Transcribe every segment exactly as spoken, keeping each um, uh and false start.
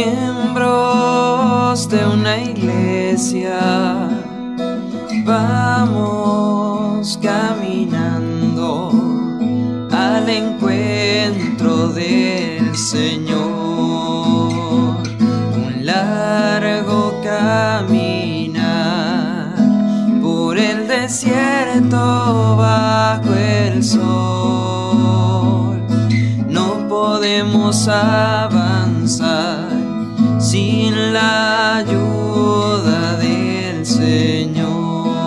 miembros de una iglesia, vamos caminando al encuentro del Señor. Un largo caminar por el desierto bajo el sol. No podemos avanzar sin la ayuda del Señor.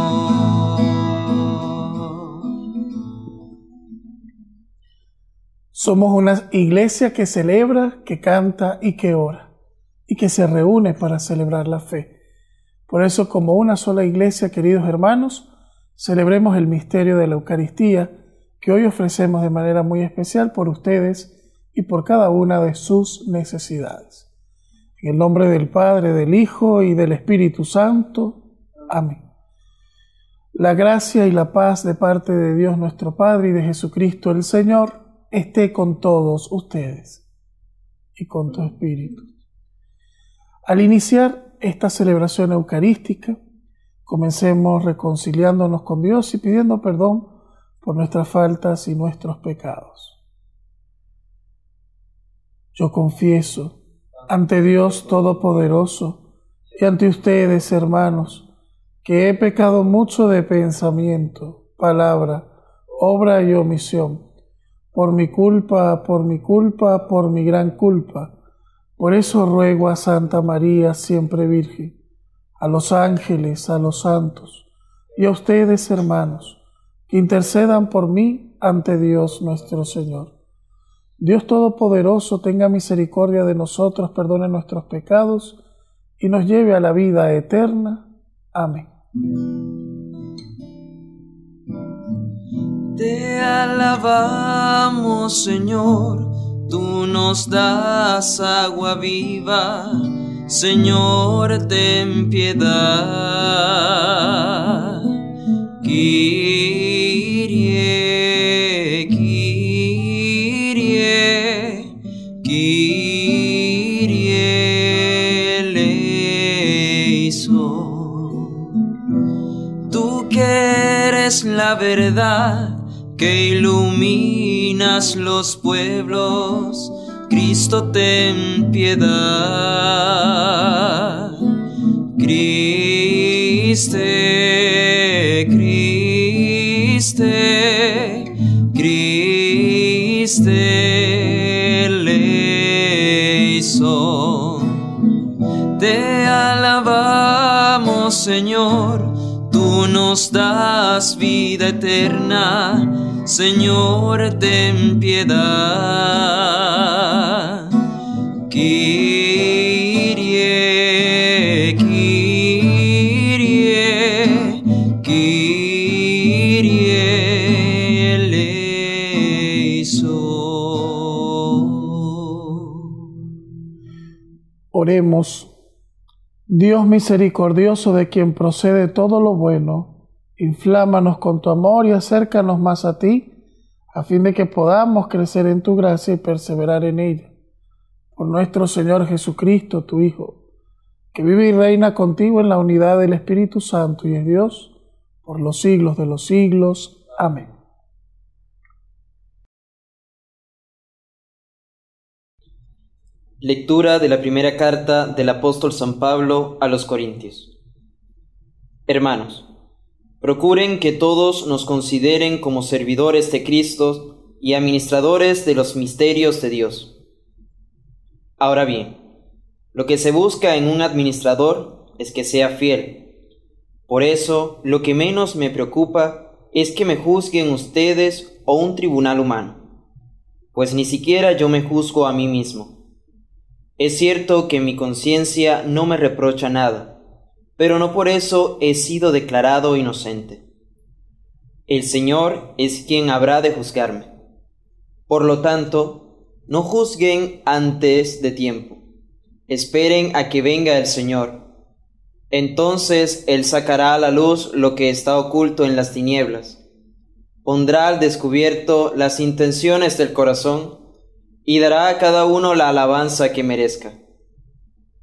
Somos una iglesia que celebra, que canta y que ora, y que se reúne para celebrar la fe. Por eso, como una sola iglesia, queridos hermanos, celebremos el misterio de la Eucaristía, que hoy ofrecemos de manera muy especial por ustedes y por cada una de sus necesidades. En el nombre del Padre, del Hijo y del Espíritu Santo. Amén. La gracia y la paz de parte de Dios nuestro Padre y de Jesucristo el Señor esté con todos ustedes y con tu espíritu. Al iniciar esta celebración eucarística, comencemos reconciliándonos con Dios y pidiendo perdón por nuestras faltas y nuestros pecados. Yo confieso ante Dios Todopoderoso y ante ustedes, hermanos, que he pecado mucho de pensamiento, palabra, obra y omisión, por mi culpa, por mi culpa, por mi gran culpa. Por eso ruego a Santa María, siempre Virgen, a los ángeles, a los santos, y a ustedes, hermanos, que intercedan por mí ante Dios nuestro Señor. Dios Todopoderoso tenga misericordia de nosotros, perdone nuestros pecados y nos lleve a la vida eterna. Amén. Te alabamos, Señor, tú nos das agua viva. Señor, ten piedad. Kyrie, Kyrie, Kyrie eleison. Tú que eres la verdad, que iluminas los pueblos, Cristo, ten piedad. Criste, Criste, Criste eleison. Te alabamos, Señor, tú nos das vida eterna. Señor, ten piedad. Kyrie, Kyrie, Kyrie eleison. Oremos. Dios misericordioso, de quien procede todo lo bueno, inflámanos con tu amor y acércanos más a ti, a fin de que podamos crecer en tu gracia y perseverar en ella. Por nuestro Señor Jesucristo, tu Hijo, que vive y reina contigo en la unidad del Espíritu Santo y es Dios, por los siglos de los siglos. Amén. Lectura de la primera carta del apóstol San Pablo a los Corintios. Hermanos, procuren que todos nos consideren como servidores de Cristo y administradores de los misterios de Dios. Ahora bien, lo que se busca en un administrador es que sea fiel. Por eso, lo que menos me preocupa es que me juzguen ustedes o un tribunal humano, pues ni siquiera yo me juzgo a mí mismo. Es cierto que mi conciencia no me reprocha nada, pero no por eso he sido declarado inocente. El Señor es quien habrá de juzgarme. Por lo tanto, no juzguen antes de tiempo. Esperen a que venga el Señor. Entonces Él sacará a la luz lo que está oculto en las tinieblas. Pondrá al descubierto las intenciones del corazón y dará a cada uno la alabanza que merezca.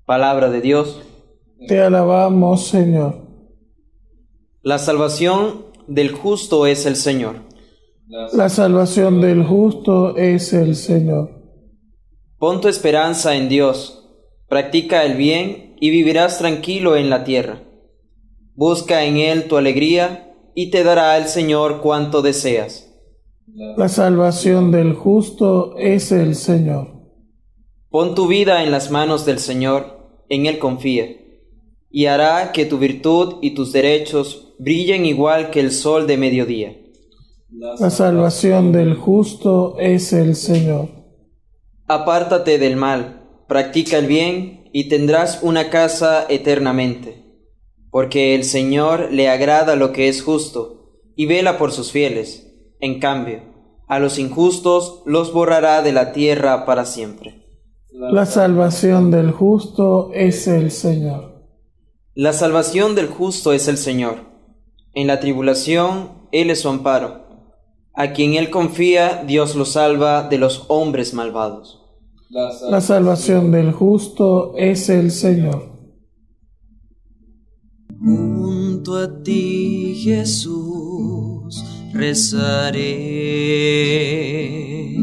Palabra de Dios. Te alabamos, Señor. La salvación del justo es el Señor. La salvación del justo es el Señor. Pon tu esperanza en Dios, practica el bien y vivirás tranquilo en la tierra. Busca en Él tu alegría y te dará el Señor cuanto deseas. La salvación del justo es el Señor. Pon tu vida en las manos del Señor, en Él confía, y hará que tu virtud y tus derechos brillen igual que el sol de mediodía. La salvación del justo es el Señor. Apártate del mal, practica el bien y tendrás una casa eternamente, porque el Señor le agrada lo que es justo y vela por sus fieles. En cambio, a los injustos los borrará de la tierra para siempre. La salvación del justo es el Señor. La salvación del justo es el Señor. En la tribulación, Él es su amparo. A quien Él confía, Dios lo salva de los hombres malvados. La salvación del justo es el Señor. Junto a ti, Jesús, rezaré.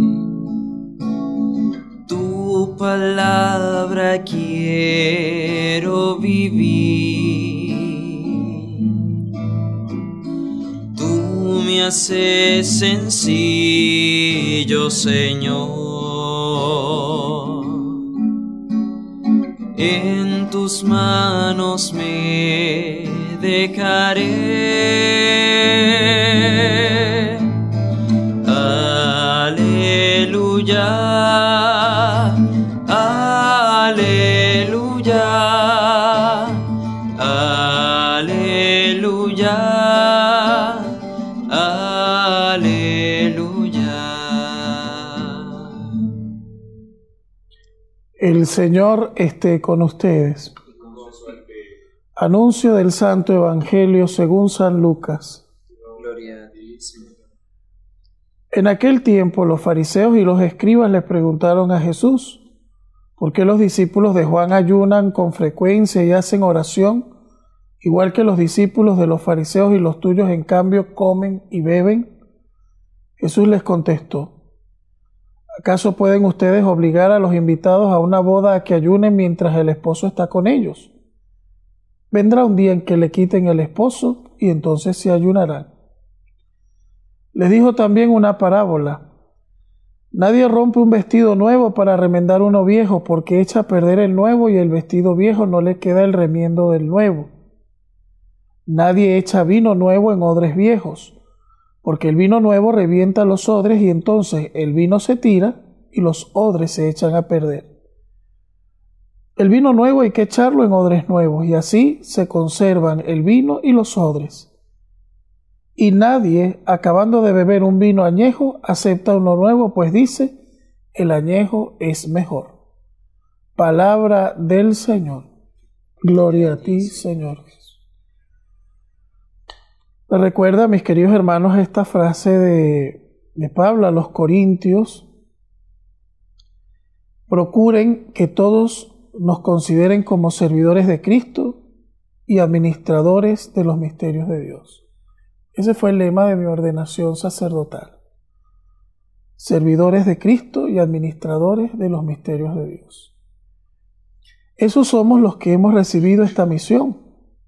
Tu palabra quiero vivir. Tú me haces sencillo, Señor. En tus manos me dejaré. Aleluya, aleluya, aleluya, aleluya. El Señor esté con ustedes. Anuncio del Santo Evangelio según San Lucas. Gloria a ti, Señor. En aquel tiempo los fariseos y los escribas les preguntaron a Jesús: ¿por qué los discípulos de Juan ayunan con frecuencia y hacen oración, igual que los discípulos de los fariseos y los tuyos en cambio comen y beben? Jesús les contestó: ¿acaso pueden ustedes obligar a los invitados a una boda a que ayunen mientras el esposo está con ellos? Vendrá un día en que le quiten el esposo y entonces se ayunarán. Les dijo también una parábola: nadie rompe un vestido nuevo para remendar uno viejo, porque echa a perder el nuevo y el vestido viejo no le queda el remiendo del nuevo. Nadie echa vino nuevo en odres viejos, porque el vino nuevo revienta los odres y entonces el vino se tira y los odres se echan a perder. El vino nuevo hay que echarlo en odres nuevos, y así se conservan el vino y los odres. Y nadie, acabando de beber un vino añejo, acepta uno nuevo, pues dice: el añejo es mejor. Palabra del Señor. Gloria a ti, Señor. Me recuerda, mis queridos hermanos, esta frase de, de Pablo a los Corintios: procuren que todos nos consideren como servidores de Cristo y administradores de los misterios de Dios. Ese fue el lema de mi ordenación sacerdotal: servidores de Cristo y administradores de los misterios de Dios. Esos somos los que hemos recibido esta misión.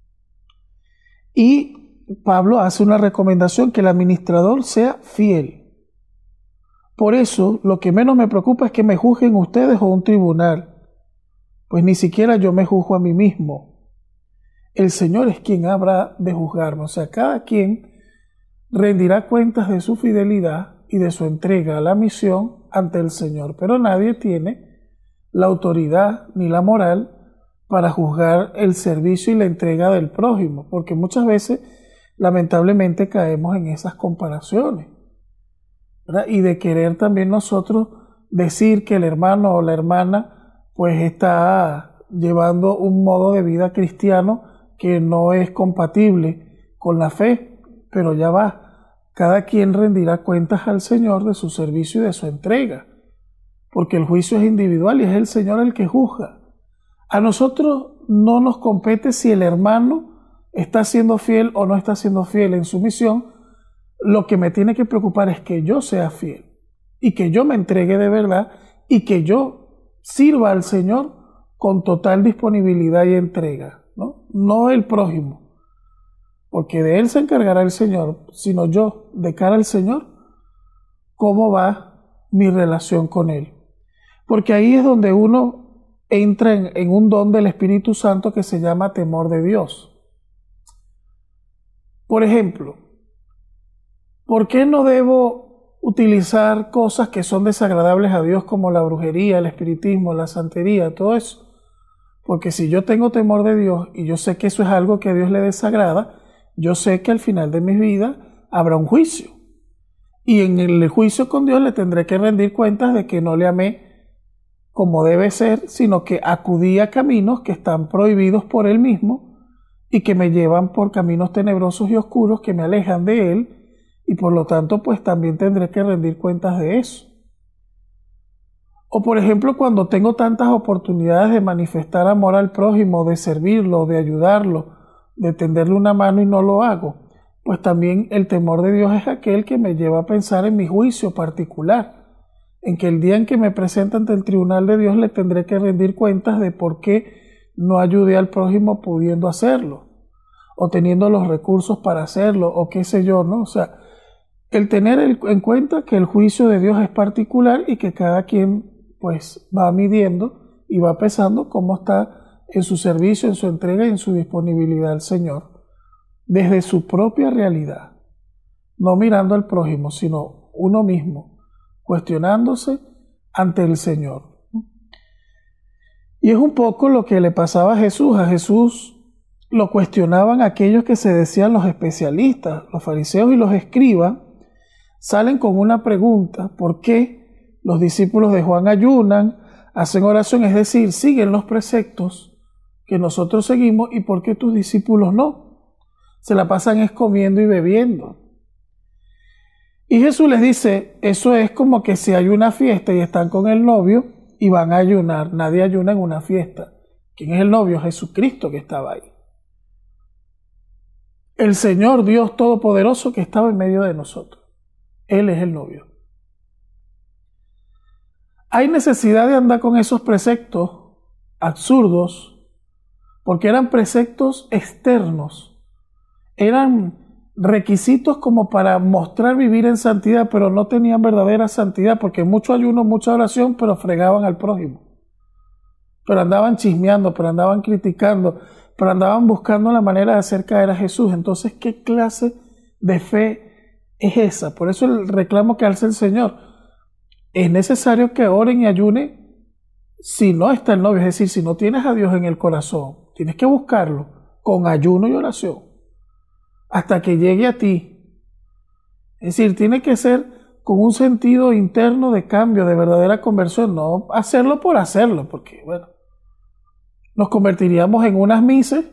Y Pablo hace una recomendación: que el administrador sea fiel. Por eso, lo que menos me preocupa es que me juzguen ustedes o un tribunal, pues ni siquiera yo me juzgo a mí mismo. El Señor es quien habrá de juzgarme. O sea, cada quien rendirá cuentas de su fidelidad y de su entrega a la misión ante el Señor, pero nadie tiene la autoridad ni la moral para juzgar el servicio y la entrega del prójimo, porque muchas veces lamentablemente caemos en esas comparaciones, ¿verdad? Y de querer también nosotros decir que el hermano o la hermana pues está llevando un modo de vida cristiano que no es compatible con la fe, pero ya va, cada quien rendirá cuentas al Señor de su servicio y de su entrega, porque el juicio es individual y es el Señor el que juzga. A nosotros no nos compete si el hermano está siendo fiel o no está siendo fiel en su misión. Lo que me tiene que preocupar es que yo sea fiel y que yo me entregue de verdad y que yo sirva al Señor con total disponibilidad y entrega, ¿no? No el prójimo, porque de él se encargará el Señor, sino yo, de cara al Señor, cómo va mi relación con él. Porque ahí es donde uno entra en, en un don del Espíritu Santo que se llama temor de Dios. Por ejemplo, ¿por qué no debo utilizar cosas que son desagradables a Dios como la brujería, el espiritismo, la santería, todo eso? Porque si yo tengo temor de Dios y yo sé que eso es algo que a Dios le desagrada, yo sé que al final de mi vida habrá un juicio. Y en el juicio con Dios le tendré que rendir cuentas de que no le amé como debe ser, sino que acudí a caminos que están prohibidos por Él mismo y que me llevan por caminos tenebrosos y oscuros que me alejan de Él, y por lo tanto pues también tendré que rendir cuentas de eso. O por ejemplo, cuando tengo tantas oportunidades de manifestar amor al prójimo, de servirlo, de ayudarlo, de tenderle una mano y no lo hago, pues también el temor de Dios es aquel que me lleva a pensar en mi juicio particular, en que el día en que me presente ante el tribunal de Dios le tendré que rendir cuentas de por qué no ayudé al prójimo pudiendo hacerlo, o teniendo los recursos para hacerlo, o qué sé yo, ¿no? O sea, el tener en cuenta que el juicio de Dios es particular y que cada quien pues va midiendo y va pesando cómo está en su servicio, en su entrega y en su disponibilidad al Señor, desde su propia realidad, no mirando al prójimo, sino uno mismo, cuestionándose ante el Señor. Y es un poco lo que le pasaba a Jesús. A Jesús lo cuestionaban aquellos que se decían los especialistas, los fariseos y los escribas, salen con una pregunta: ¿por qué los discípulos de Juan ayunan, hacen oración, es decir, siguen los preceptos que nosotros seguimos, y por qué tus discípulos no? Se la pasan es comiendo y bebiendo. Y Jesús les dice, eso es como que si hay una fiesta y están con el novio y van a ayunar. Nadie ayuna en una fiesta. ¿Quién es el novio? Jesucristo, que estaba ahí. El Señor Dios Todopoderoso que estaba en medio de nosotros. Él es el novio. Hay necesidad de andar con esos preceptos absurdos, porque eran preceptos externos, eran requisitos como para mostrar vivir en santidad, pero no tenían verdadera santidad, porque mucho ayuno, mucha oración, pero fregaban al prójimo, pero andaban chismeando, pero andaban criticando, pero andaban buscando la manera de hacer caer a Jesús. Entonces, ¿qué clase de fe es esa? Por eso el reclamo que hace el Señor: es necesario que oren y ayunen si no está el novio, es decir, si no tienes a Dios en el corazón, tienes que buscarlo con ayuno y oración hasta que llegue a ti. Es decir, tiene que ser con un sentido interno de cambio, de verdadera conversión, no hacerlo por hacerlo, porque bueno, nos convertiríamos en unas mises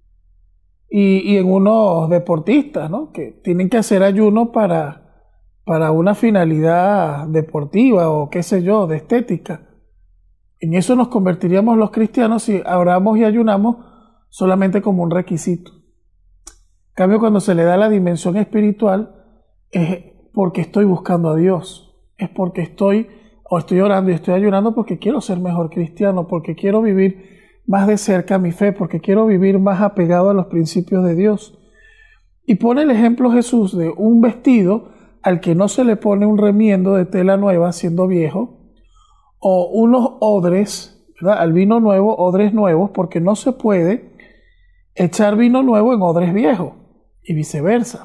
y, y en unos deportistas, ¿no? Que tienen que hacer ayuno para para una finalidad deportiva o qué sé yo, de estética. En eso nos convertiríamos los cristianos si oramos y ayunamos solamente como un requisito. En cambio, cuando se le da la dimensión espiritual, es porque estoy buscando a Dios, es porque estoy, o estoy orando y estoy ayunando porque quiero ser mejor cristiano, porque quiero vivir más de cerca mi fe, porque quiero vivir más apegado a los principios de Dios. Y pone el ejemplo Jesús de un vestido al que no se le pone un remiendo de tela nueva siendo viejo, o unos odres, ¿verdad? Al vino nuevo, odres nuevos, porque no se puede echar vino nuevo en odres viejos, y viceversa.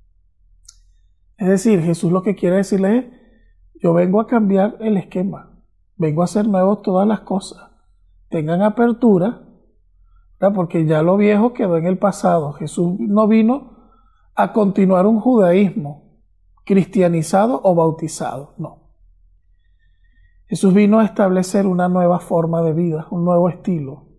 Es decir, Jesús lo que quiere decirles es, yo vengo a cambiar el esquema, vengo a hacer nuevos todas las cosas, tengan apertura, ¿verdad? Porque ya lo viejo quedó en el pasado. Jesús no vino a continuar un judaísmo cristianizado o bautizado, no. Jesús vino a establecer una nueva forma de vida, un nuevo estilo.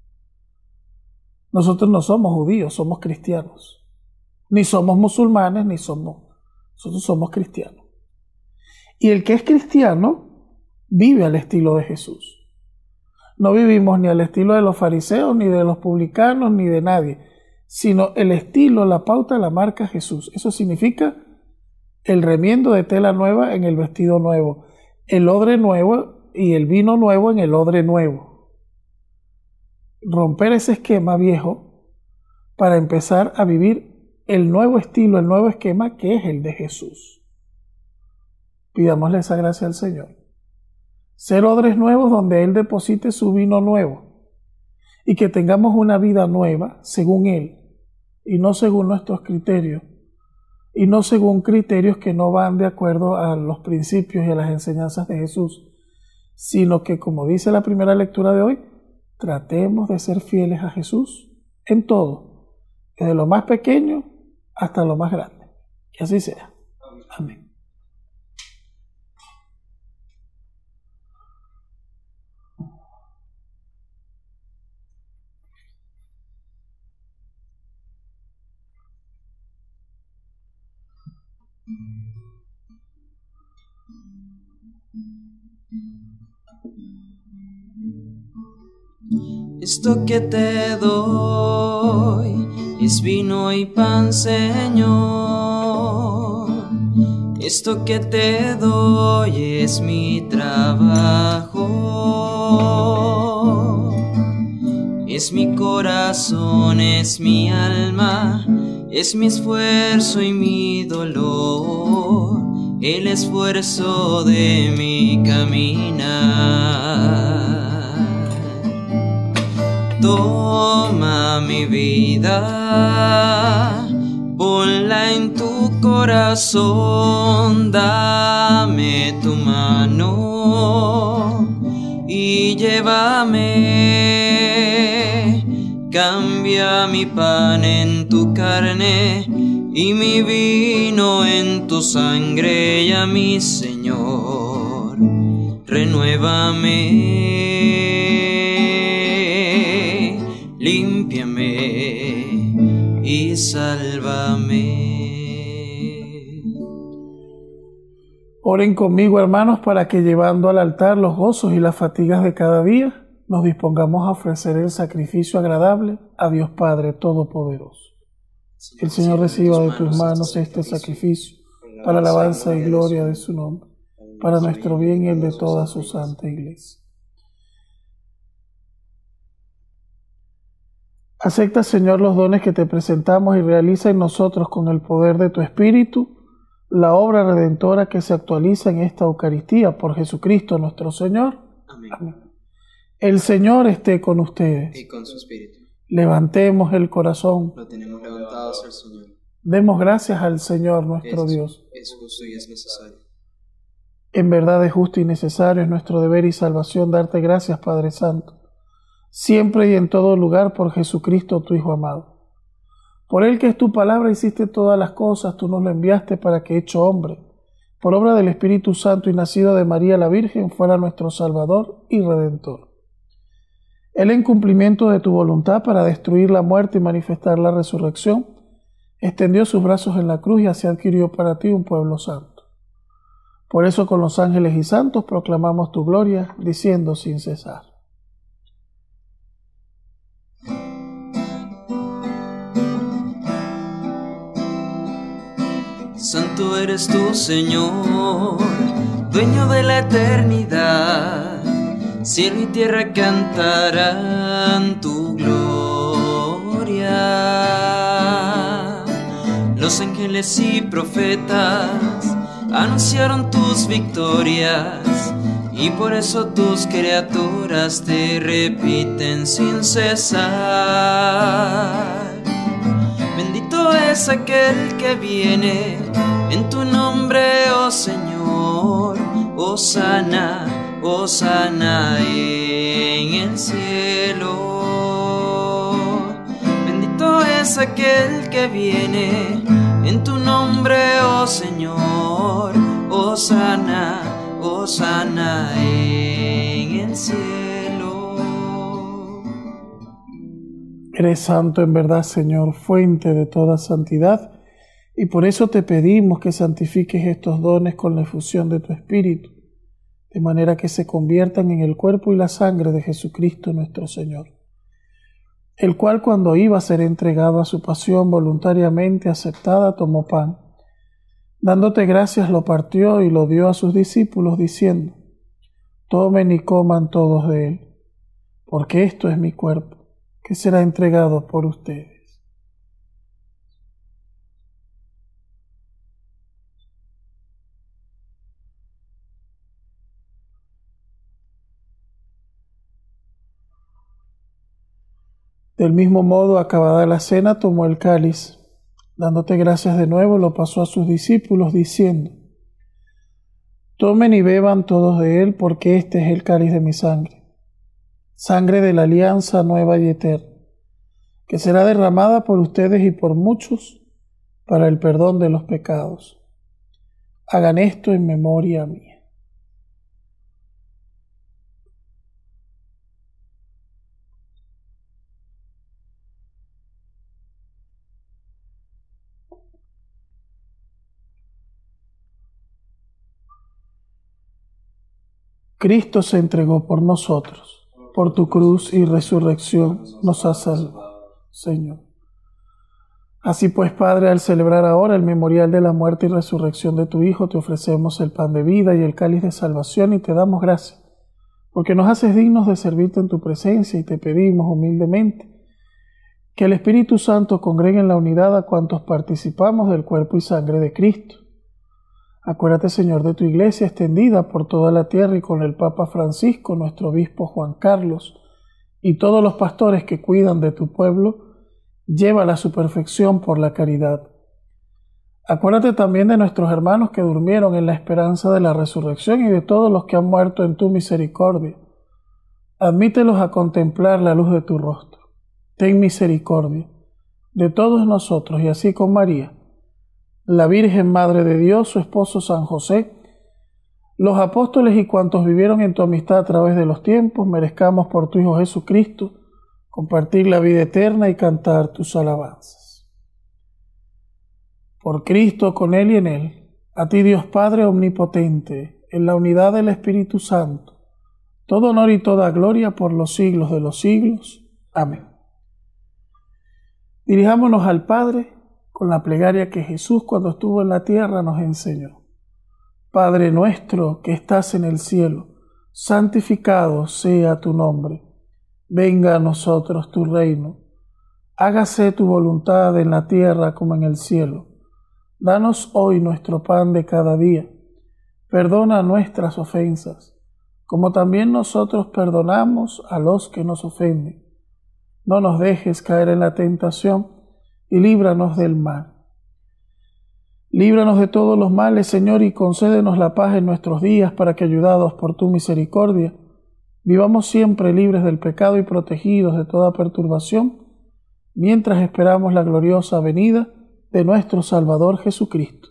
Nosotros no somos judíos, somos cristianos. Ni somos musulmanes, ni somos, nosotros somos cristianos. Y el que es cristiano vive al estilo de Jesús. No vivimos ni al estilo de los fariseos, ni de los publicanos, ni de nadie, sino el estilo, la pauta, la marca Jesús. Eso significa el remiendo de tela nueva en el vestido nuevo, el odre nuevo y el vino nuevo en el odre nuevo. Romper ese esquema viejo para empezar a vivir el nuevo estilo, el nuevo esquema que es el de Jesús. Pidámosle esa gracia al Señor. Ser odres nuevos donde Él deposite su vino nuevo y que tengamos una vida nueva según Él y no según nuestros criterios y no según criterios que no van de acuerdo a los principios y a las enseñanzas de Jesús, sino que, como dice la primera lectura de hoy, tratemos de ser fieles a Jesús en todo, desde lo más pequeño hasta lo más grande. Que así sea. Amén. Esto que te doy es vino y pan, Señor. Esto que te doy es mi trabajo. Es mi corazón, es mi alma, es mi esfuerzo y mi dolor, el esfuerzo de mi caminar. Toma mi vida, ponla en tu corazón, dame tu mano y llévame. Cambia mi pan en tu carne y mi vino en tu sangre, ya mi Señor, renuévame, límpiame y sálvame. Oren conmigo, hermanos, para que llevando al altar los gozos y las fatigas de cada día, nos dispongamos a ofrecer el sacrificio agradable a Dios Padre Todopoderoso. El Señor reciba de tus manos este sacrificio para alabanza y gloria de su nombre, para nuestro bien y el de toda su santa Iglesia. Acepta, Señor, los dones que te presentamos y realiza en nosotros con el poder de tu Espíritu la obra redentora que se actualiza en esta Eucaristía por Jesucristo nuestro Señor. Amén. Amén. El Señor esté con ustedes. Y con su espíritu. Levantemos el corazón. Lo tenemos levantado hacia el Señor. Demos gracias al Señor nuestro es, Dios. Es justo y es necesario. En verdad es justo y necesario, es nuestro deber y salvación darte gracias, Padre Santo, siempre y en todo lugar por Jesucristo, tu Hijo amado. Por Él, que es tu palabra, hiciste todas las cosas, tú nos lo enviaste para que, hecho hombre, por obra del Espíritu Santo y nacido de María la Virgen, fuera nuestro Salvador y Redentor. Él, en cumplimiento de tu voluntad para destruir la muerte y manifestar la resurrección, extendió sus brazos en la cruz y así adquirió para ti un pueblo santo. Por eso con los ángeles y santos proclamamos tu gloria, diciendo sin cesar: Santo eres tú, Señor, dueño de la eternidad. Cielo y tierra cantarán tu gloria. Los ángeles y profetas anunciaron tus victorias, y por eso tus criaturas te repiten sin cesar. Bendito es aquel que viene en tu nombre, oh Señor. Hosana, hosana en el cielo. Bendito es aquel que viene en tu nombre, oh Señor. Hosana, hosana en el cielo. Eres santo en verdad, Señor, fuente de toda santidad, y por eso te pedimos que santifiques estos dones con la efusión de tu Espíritu. de manera que se conviertan en el cuerpo y la sangre de Jesucristo nuestro Señor, el cual cuando iba a ser entregado a su pasión voluntariamente aceptada, tomó pan. Dándote gracias lo partió y lo dio a sus discípulos, diciendo: Tomen y coman todos de él, porque esto es mi cuerpo, que será entregado por ustedes. Del mismo modo, acabada la cena, tomó el cáliz. Dándote gracias de nuevo, lo pasó a sus discípulos, diciendo: Tomen y beban todos de él, porque este es el cáliz de mi sangre, sangre de la alianza nueva y eterna, que será derramada por ustedes y por muchos para el perdón de los pecados. Hagan esto en memoria mía. Cristo se entregó por nosotros, por tu cruz y resurrección nos has salvado, Señor. Así pues, Padre, al celebrar ahora el memorial de la muerte y resurrección de tu Hijo, te ofrecemos el pan de vida y el cáliz de salvación y te damos gracias, porque nos haces dignos de servirte en tu presencia y te pedimos humildemente que el Espíritu Santo congregue en la unidad a cuantos participamos del cuerpo y sangre de Cristo. Acuérdate, Señor, de tu iglesia extendida por toda la tierra y con el Papa Francisco, nuestro obispo Juan Carlos, y todos los pastores que cuidan de tu pueblo, llévala a su perfección por la caridad. Acuérdate también de nuestros hermanos que durmieron en la esperanza de la resurrección y de todos los que han muerto en tu misericordia. Admítelos a contemplar la luz de tu rostro. Ten misericordia de todos nosotros y así con María, la Virgen Madre de Dios, su esposo San José, los apóstoles y cuantos vivieron en tu amistad a través de los tiempos, merezcamos por tu Hijo Jesucristo compartir la vida eterna y cantar tus alabanzas. Por Cristo, con Él y en Él, a ti Dios Padre omnipotente, en la unidad del Espíritu Santo, todo honor y toda gloria por los siglos de los siglos. Amén. Dirijámonos al Padre con la plegaria que Jesús cuando estuvo en la tierra nos enseñó. Padre nuestro que estás en el cielo, santificado sea tu nombre. Venga a nosotros tu reino. Hágase tu voluntad en la tierra como en el cielo. Danos hoy nuestro pan de cada día. Perdona nuestras ofensas, como también nosotros perdonamos a los que nos ofenden. No nos dejes caer en la tentación y líbranos del mal. Líbranos de todos los males, Señor, y concédenos la paz en nuestros días, para que, ayudados por tu misericordia, vivamos siempre libres del pecado y protegidos de toda perturbación, mientras esperamos la gloriosa venida de nuestro Salvador Jesucristo.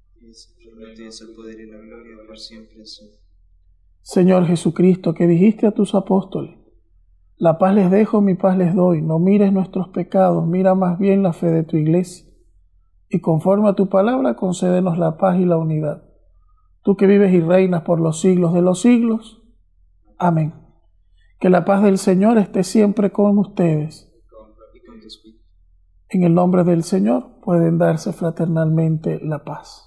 Señor Jesucristo, que dijiste a tus apóstoles: la paz les dejo, mi paz les doy. No mires nuestros pecados, mira más bien la fe de tu iglesia. Y conforme a tu palabra, concédenos la paz y la unidad. Tú que vives y reinas por los siglos de los siglos. Amén. Que la paz del Señor esté siempre con ustedes. En el nombre del Señor pueden darse fraternalmente la paz.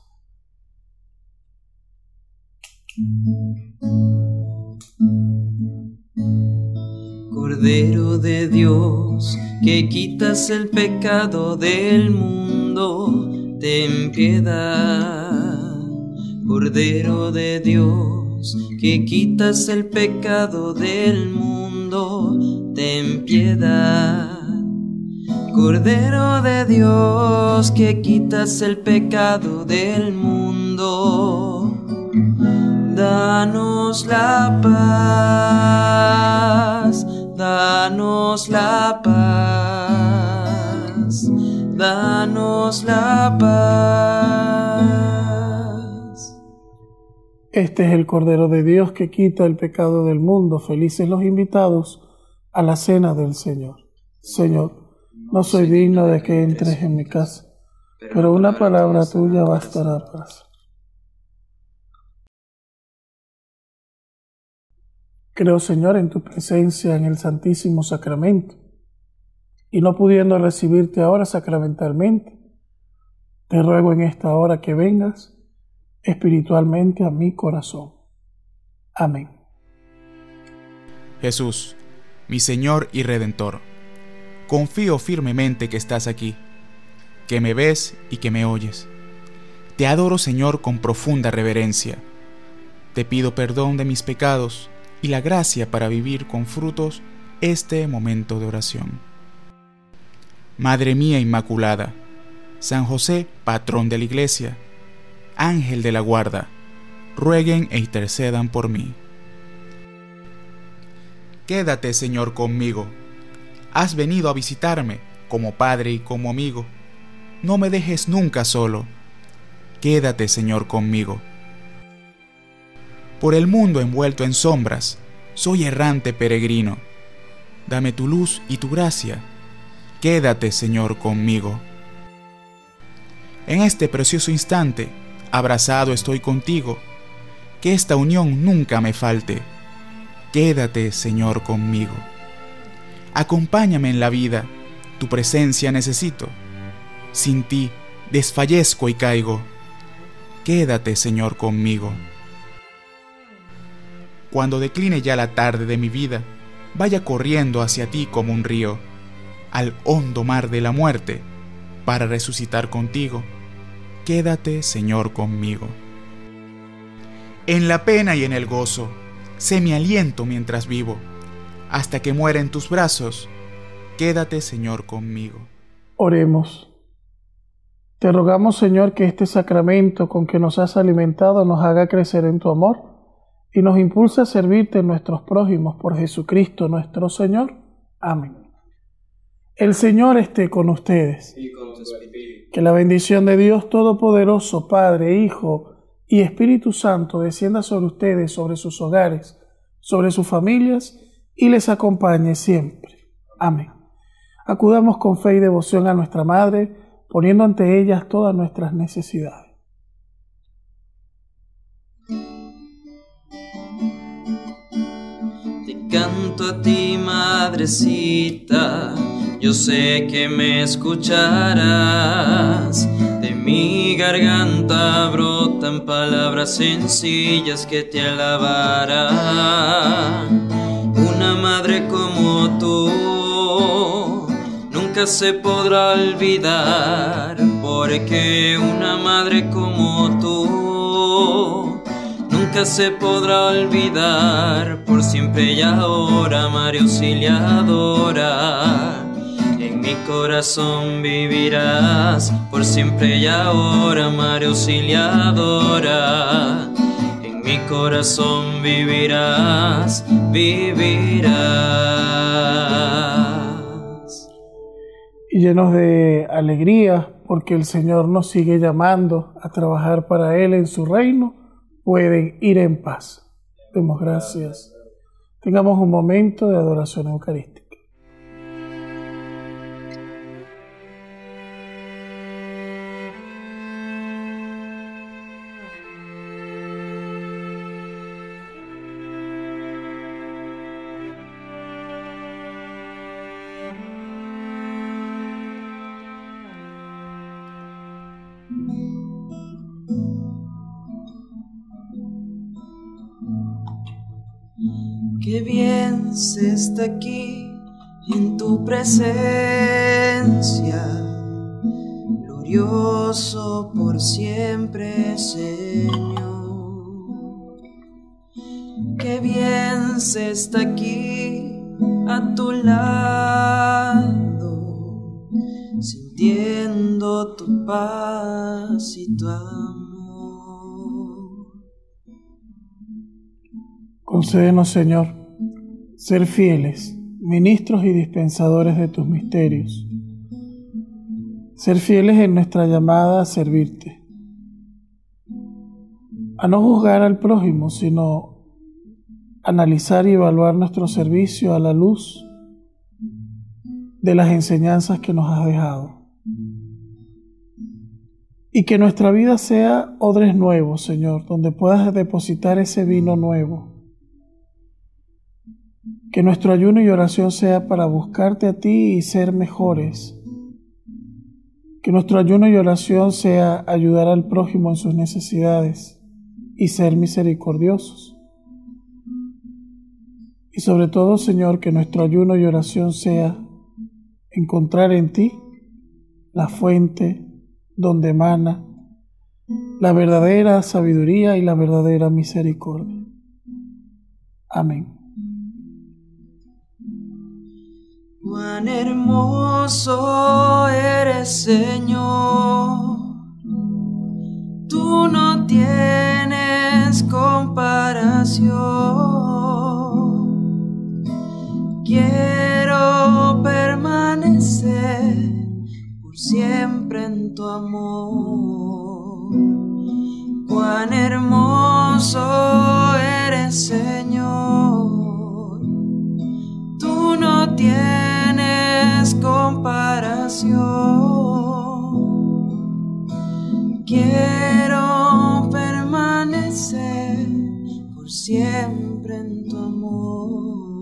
Cordero de Dios, que quitas el pecado del mundo, ten piedad. Cordero de Dios, que quitas el pecado del mundo, ten piedad. Cordero de Dios, que quitas el pecado del mundo, danos la paz. Danos la paz, danos la paz. Este es el Cordero de Dios que quita el pecado del mundo. Felices los invitados a la cena del Señor. Señor, no soy digno de que entres en mi casa, pero una palabra tuya bastará para siempre. Creo, Señor, en tu presencia en el Santísimo Sacramento, y no pudiendo recibirte ahora sacramentalmente, te ruego en esta hora que vengas espiritualmente a mi corazón. Amén. Jesús, mi Señor y Redentor, confío firmemente que estás aquí, que me ves y que me oyes. Te adoro, Señor, con profunda reverencia. Te pido perdón de mis pecados y la gracia para vivir con frutos este momento de oración. Madre mía Inmaculada, San José, patrón de la Iglesia, Ángel de la guarda, rueguen e intercedan por mí. Quédate, Señor, conmigo. Has venido a visitarme como Padre y como amigo. No me dejes nunca solo. Quédate, Señor, conmigo. Por el mundo envuelto en sombras, soy errante peregrino. Dame tu luz y tu gracia. Quédate, Señor, conmigo. En este precioso instante, abrazado estoy contigo. Que esta unión nunca me falte. Quédate, Señor, conmigo. Acompáñame en la vida, tu presencia necesito. Sin ti desfallezco y caigo. Quédate, Señor, conmigo. Cuando decline ya la tarde de mi vida, vaya corriendo hacia ti como un río, al hondo mar de la muerte, para resucitar contigo. Quédate, Señor, conmigo. En la pena y en el gozo, sé mi aliento mientras vivo, hasta que muera en tus brazos. Quédate, Señor, conmigo. Oremos. Te rogamos, Señor, que este sacramento con que nos has alimentado nos haga crecer en tu amor y nos impulse a servirte en nuestros prójimos por Jesucristo nuestro Señor. Amén. El Señor esté con ustedes. Y con tu espíritu. Que la bendición de Dios Todopoderoso, Padre, Hijo y Espíritu Santo descienda sobre ustedes, sobre sus hogares, sobre sus familias y les acompañe siempre. Amén. Acudamos con fe y devoción a nuestra Madre, poniendo ante ellas todas nuestras necesidades. Te canto a ti, madrecita, yo sé que me escucharás. De mi garganta brotan palabras sencillas que te alabarán. Una madre como tú nunca se podrá olvidar, porque una madre como tú nunca se podrá olvidar. Por siempre y ahora, María Auxiliadora, en mi corazón vivirás. Por siempre y ahora, María Auxiliadora, en mi corazón vivirás, vivirás. Y llenos de alegría, porque el Señor nos sigue llamando a trabajar para Él en su reino, pueden ir en paz. Demos gracias. Tengamos un momento de adoración eucarística. Qué bien se está aquí en tu presencia, glorioso por siempre, Señor. Qué bien se está aquí a tu lado, sintiendo tu paz y tu amor. Concédenos, Señor, ser fieles, ministros y dispensadores de tus misterios, ser fieles en nuestra llamada a servirte, a no juzgar al prójimo, sino analizar y evaluar nuestro servicio a la luz de las enseñanzas que nos has dejado. Y que nuestra vida sea odres nuevos, Señor, donde puedas depositar ese vino nuevo, Que nuestro ayuno y oración sea para buscarte a ti y ser mejores. Que nuestro ayuno y oración sea ayudar al prójimo en sus necesidades y ser misericordiosos. Y sobre todo, Señor, que nuestro ayuno y oración sea encontrar en ti la fuente donde emana la verdadera sabiduría y la verdadera misericordia. Amén. Cuán hermoso eres, Señor, tú no tienes comparación. Quiero permanecer por siempre en tu amor. Cuán hermoso eres, Señor, tú no tienes comparación. Quiero permanecer por siempre en tu amor.